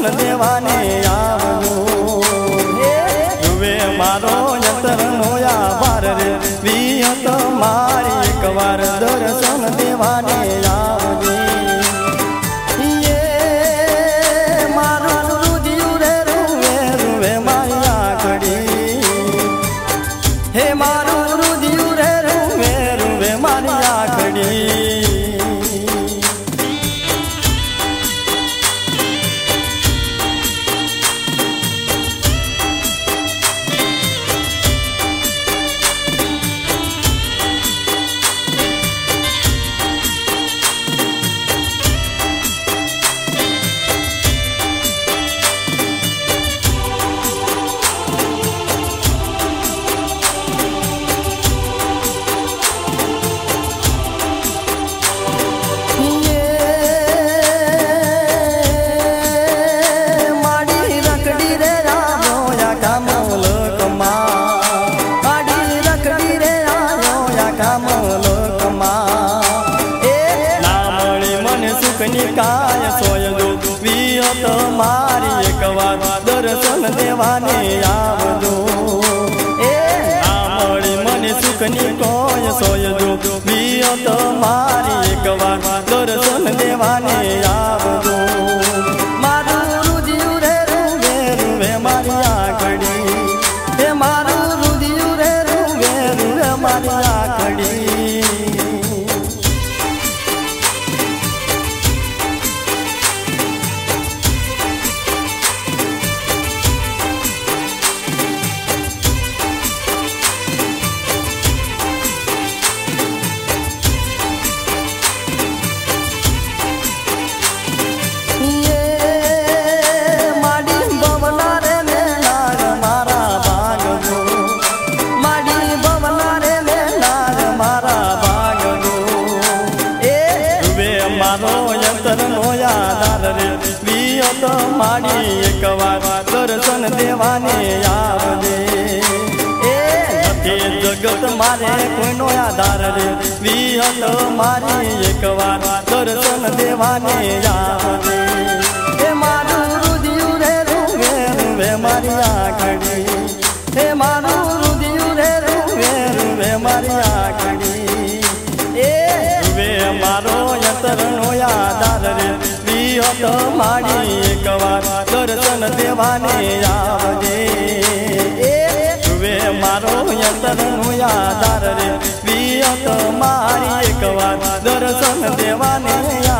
દર્શન દેવાને આવવું વે મારો યંત્ર નોયા બાર રે વિયત મારી એકવાર દર્શન દેવાને આવજે મારું રુધિયું રે રૂવે રૂવે મારી આખડી હે મારું રુધિયું રે રૂવે રૂવે મારી આખડી કાય સોયજો વિયત મારી એકવાર દર્શન દેવાને આવજો મળી મને સુખની કોઈ સોયજો વિયત મારી એકવાર દર્શન દેવાને આવજો મારું રુધિયું રે રૂવે રૂવે મારી આખડી હે મારું રુધિયું રે રૂવે રૂવે મારી આખડી મારો યંત્ર નોયા રે વિયત મારી એકવાર દર્શન દેવાને આવજે નથી જગત મારે કોઈનો આધાર રે વિયત મારી એકવાર દર્શન દેવાને આવજે હે મારું રુધિયું રે રૂવે રૂવે મારી આખડી હે મારું રુધિયું રે રૂવે રૂવે મારી આખડી મારો યંત્ર નોયા રે વિયત મારી એકવાર દર્શન દેવાને આવજે વે મારો યંત્ર નોયા રે વિયત મારી એકવાર દર્શન દેવાને